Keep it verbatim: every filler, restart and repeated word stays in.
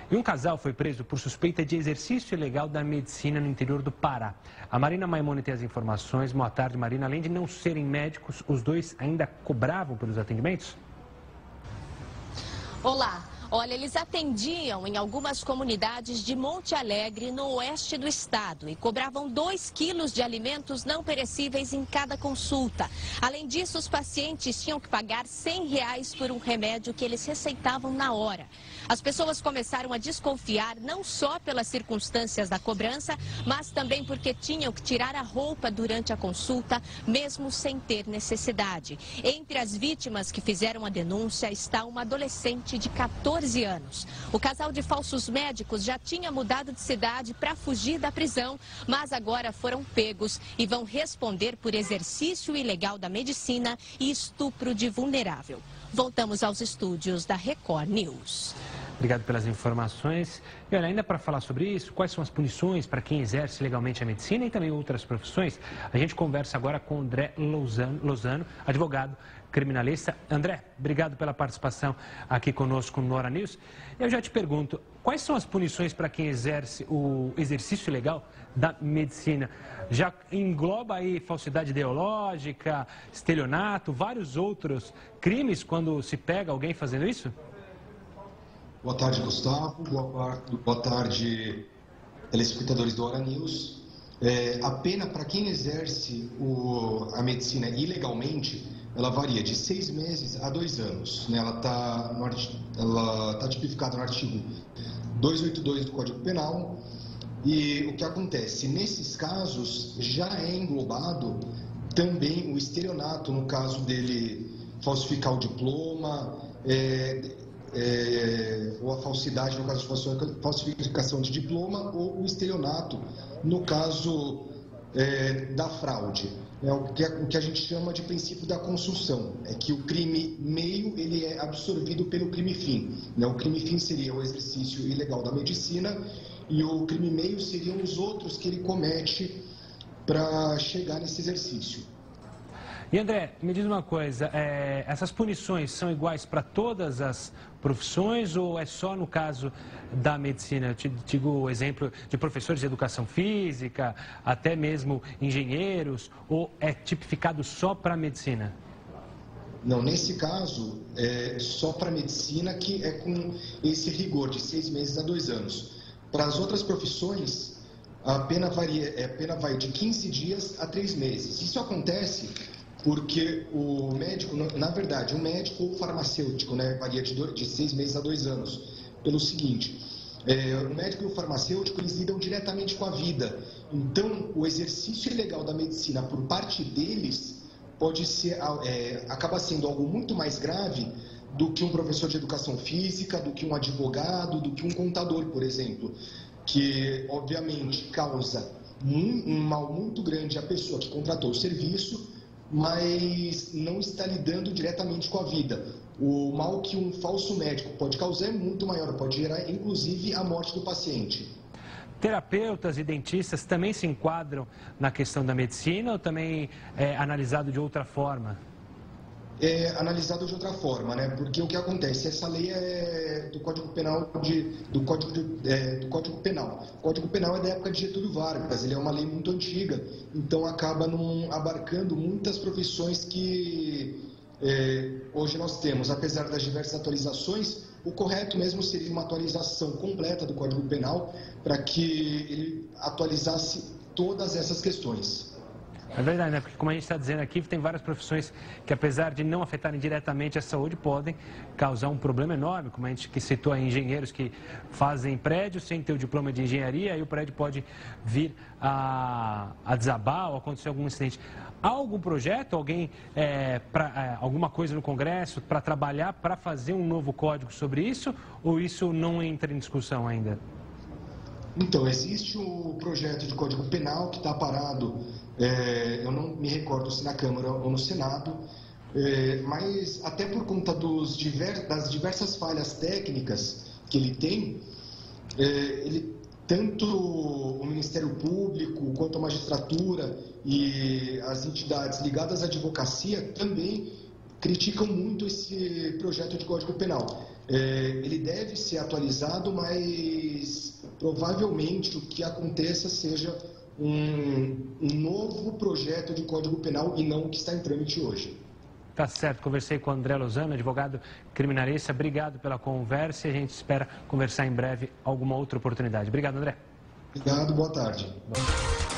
E um casal foi preso por suspeita de exercício ilegal da medicina no interior do Pará. A Marina Maimone tem as informações. Boa tarde, Marina. Além de não serem médicos, os dois ainda cobravam pelos atendimentos? Olá. Olha, eles atendiam em algumas comunidades de Monte Alegre, no oeste do estado, e cobravam dois quilos de alimentos não perecíveis em cada consulta. Além disso, os pacientes tinham que pagar cem reais por um remédio que eles receitavam na hora. As pessoas começaram a desconfiar não só pelas circunstâncias da cobrança, mas também porque tinham que tirar a roupa durante a consulta, mesmo sem ter necessidade. Entre as vítimas que fizeram a denúncia está uma adolescente de quatorze anos. O casal de falsos médicos já tinha mudado de cidade para fugir da prisão, mas agora foram pegos e vão responder por exercício ilegal da medicina e estupro de vulnerável. Voltamos aos estúdios da Record News. Obrigado pelas informações. E olha, ainda para falar sobre isso, quais são as punições para quem exerce legalmente a medicina e também outras profissões? A gente conversa agora com André Lozano, Lozano, advogado criminalista. André, obrigado pela participação aqui conosco no Hora News. Eu já te pergunto, quais são as punições para quem exerce o exercício legal da medicina? Já engloba aí falsidade ideológica, estelionato, vários outros crimes quando se pega alguém fazendo isso? Boa tarde, Gustavo. Boa, boa tarde, telespectadores do Hora News. É, a pena para quem exerce o, a medicina ilegalmente, ela varia de seis meses a dois anos. Né? Ela está tá tipificada no artigo duzentos e oitenta e dois do Código Penal. E o que acontece? Nesses casos, já é englobado também o estelionato, no caso dele falsificar o diploma, é, É, ou a falsidade, no caso de falsificação de diploma, ou o estelionato, no caso é, da fraude. É o que, o que a gente chama de princípio da construção, é que o crime meio ele é absorvido pelo crime fim. Né? O crime fim seria o exercício ilegal da medicina e o crime meio seriam os outros que ele comete para chegar nesse exercício. E André, me diz uma coisa, é, essas punições são iguais para todas as profissões ou é só no caso da medicina? Eu te digo o exemplo de professores de educação física, até mesmo engenheiros, ou é tipificado só para a medicina? Não, nesse caso, é só para a medicina que é com esse rigor de seis meses a dois anos. Para as outras profissões, a pena, varia, a pena vai de quinze dias a três meses. Isso acontece porque o médico, na verdade, o médico ou o farmacêutico, né, varia de, dois, de seis meses a dois anos, pelo seguinte, é, o médico e o farmacêutico, eles lidam diretamente com a vida. Então, o exercício ilegal da medicina por parte deles pode ser, é, acaba sendo algo muito mais grave do que um professor de educação física, do que um advogado, do que um contador, por exemplo, que, obviamente, causa um, um mal muito grande à pessoa que contratou o serviço, mas não está lidando diretamente com a vida. O mal que um falso médico pode causar é muito maior, pode gerar inclusive a morte do paciente. Terapeutas e dentistas também se enquadram na questão da medicina ou também é analisado de outra forma? É analisado de outra forma, né? Porque o que acontece, essa lei é do Código Penal, de, do, Código de, é, do Código Penal. O Código Penal é da época de Getúlio Vargas, ele é uma lei muito antiga, então acaba não abarcando muitas profissões que é, hoje nós temos. Apesar das diversas atualizações, o correto mesmo seria uma atualização completa do Código Penal para que ele atualizasse todas essas questões. É verdade, né? Porque como a gente está dizendo aqui, tem várias profissões que, apesar de não afetarem diretamente a saúde, podem causar um problema enorme, como a gente que citou aí, engenheiros que fazem prédios sem ter o diploma de engenharia, aí o prédio pode vir a, a desabar ou acontecer algum incidente. Há algum projeto, alguém, é, pra, é, alguma coisa no Congresso para trabalhar, para fazer um novo código sobre isso, ou isso não entra em discussão ainda? Então, existe o projeto de Código Penal que está parado, é, eu não me recordo se na Câmara ou no Senado, é, mas até por conta dos diver, das diversas falhas técnicas que ele tem, é, ele, tanto o Ministério Público quanto a magistratura e as entidades ligadas à advocacia também criticam muito esse projeto de Código Penal. É, ele deve ser atualizado, mas provavelmente o que aconteça seja um, um novo projeto de Código Penal e não o que está em trâmite hoje. Tá certo, conversei com o André Lozano, advogado criminalista. Obrigado pela conversa e a gente espera conversar em breve alguma outra oportunidade. Obrigado, André. Obrigado, boa tarde. Boa tarde.